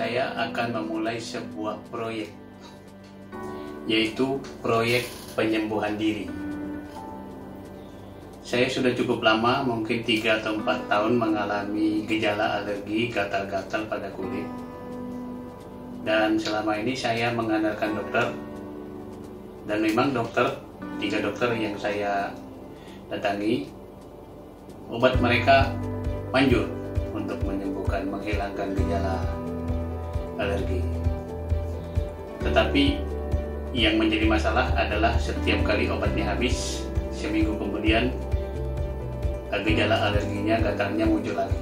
saya akan memulai sebuah proyek, yaitu proyek penyembuhan diri. Saya sudah cukup lama, mungkin 3 atau 4 tahun mengalami gejala alergi, gatal-gatal pada kulit. Dan selama ini saya mengandalkan dokter, dan memang 3 dokter yang saya datangi, obat mereka manjur untuk menyembuhkan, menghilangkan gejala alergi. Tetapi yang menjadi masalah adalah setiap kali obatnya habis, seminggu kemudian gejala alerginya, gatalnya muncul lagi.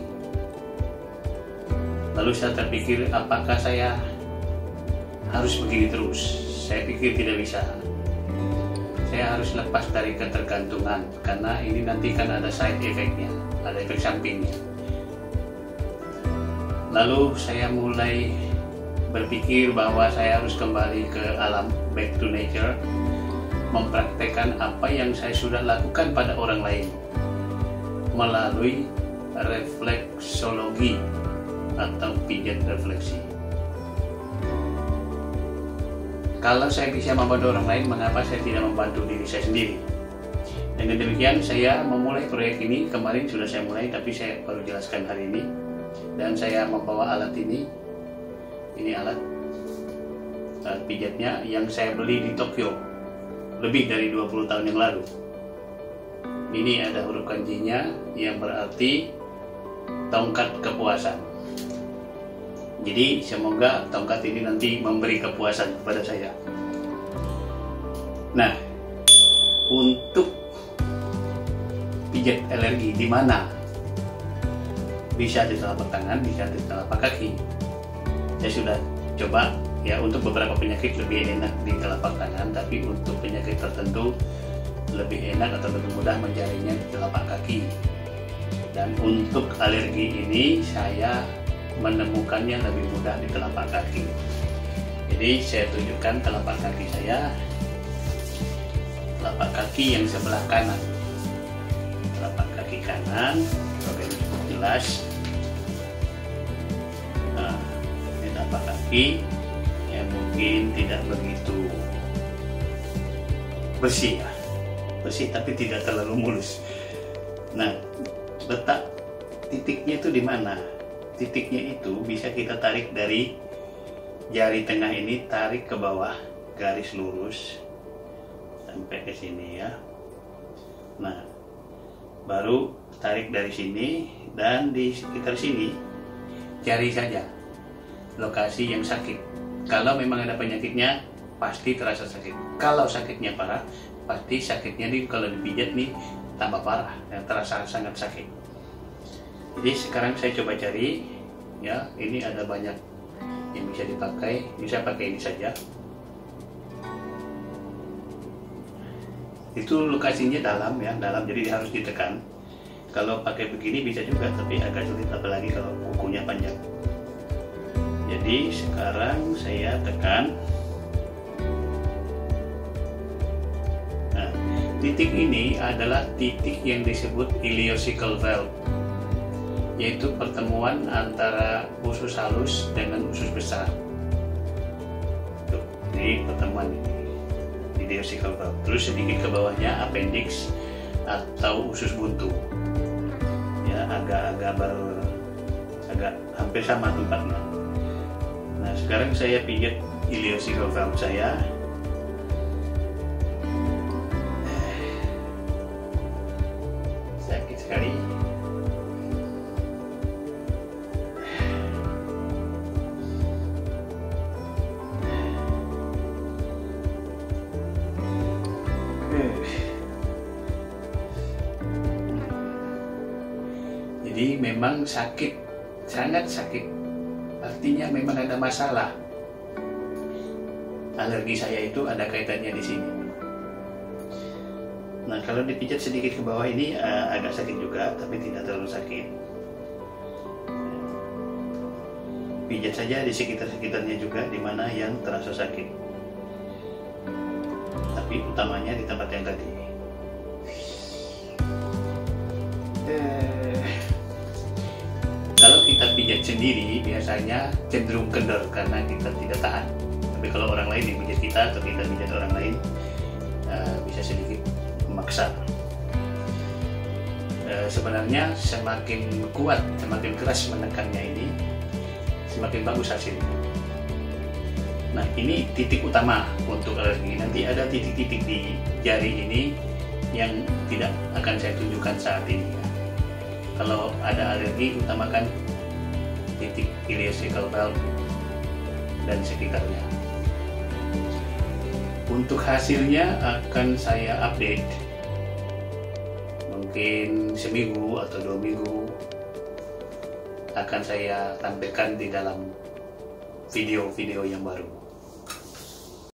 Lalu saya terpikir, apakah saya harus begini terus? Saya pikir tidak bisa. Saya harus lepas dari ketergantungan, karena ini nanti kan ada side effect-nya, ada efek sampingnya. Lalu saya mulai berpikir bahwa saya harus kembali ke alam, back to nature, mempraktekkan apa yang saya sudah lakukan pada orang lain melalui refleksologi atau pijat refleksi. Kalau saya bisa membantu orang lain, mengapa saya tidak membantu diri saya sendiri? Dengan demikian saya memulai proyek ini. Kemarin sudah saya mulai, tapi saya baru jelaskan hari ini. Dan saya membawa alat ini. Ini alat pijatnya yang saya beli di Tokyo lebih dari 20 tahun yang lalu. Ini ada huruf kanjinya yang berarti tongkat kepuasan. Jadi semoga tongkat ini nanti memberi kepuasan kepada saya. Nah, untuk pijat alergi di mana? Bisa di telapak tangan, bisa di telapak kaki. Saya sudah coba ya, untuk beberapa penyakit lebih enak di telapak tangan, tapi untuk penyakit tertentu lebih enak atau lebih mudah mencarinya di telapak kaki. Dan untuk alergi ini saya menemukannya lebih mudah di telapak kaki. Jadi saya tunjukkan telapak kaki saya, telapak kaki yang sebelah kanan, telapak kaki kanan, oke, jelas. Nah, ini telapak kaki yang mungkin tidak begitu bersih ya, bersih tapi tidak terlalu mulus. Nah, letak titiknya itu di mana? Titiknya itu bisa kita tarik dari jari tengah ini, tarik ke bawah, garis lurus sampai ke sini ya. Nah, baru tarik dari sini, dan di sekitar sini cari saja lokasi yang sakit. Kalau memang ada penyakitnya, pasti terasa sakit. Kalau sakitnya parah, pasti sakitnya nih kalau dipijat nih tambah parah, terasa sangat sakit. Jadi sekarang saya coba cari ya, ini ada banyak yang bisa dipakai, bisa pakai ini saja. Itu lokasinya dalam ya, dalam, jadi harus ditekan. Kalau pakai begini bisa juga, tapi agak sulit, apalagi kalau kukunya panjang. Jadi sekarang saya tekan. Nah, titik ini adalah titik yang disebut ileocecal valve, yaitu pertemuan antara usus halus dengan usus besar. Tuh, ini pertemuan ini, ileocecal valve. Terus sedikit ke bawahnya appendix atau usus buntu. Ya, agak hampir sama tempatnya. Nah, sekarang saya pijat ileocecal valve saya. Sakit sekali. Jadi memang sakit, sangat sakit. Artinya memang ada masalah. Alergi saya itu ada kaitannya di sini. Nah, kalau dipijat sedikit ke bawah ini agak sakit juga, tapi tidak terlalu sakit. Pijat saja di sekitar-sekitarnya juga, di mana yang terasa sakit. Tapi utamanya di tempat yang tadi. Kalau kita pijat sendiri biasanya cenderung kendor karena kita tidak tahan. Tapi kalau orang lain yang pijat kita atau kita pijat orang lain, bisa sedikit memaksa. Sebenarnya semakin kuat, semakin keras menekannya ini, semakin bagus hasilnya. Nah, ini titik utama untuk alergi. Nanti ada titik-titik di jari ini yang tidak akan saya tunjukkan saat ini. Kalau ada alergi, utamakan titik ileocecal valve dan sekitarnya. Untuk hasilnya akan saya update mungkin seminggu atau 2 minggu, akan saya tampilkan di dalam video-video yang baru.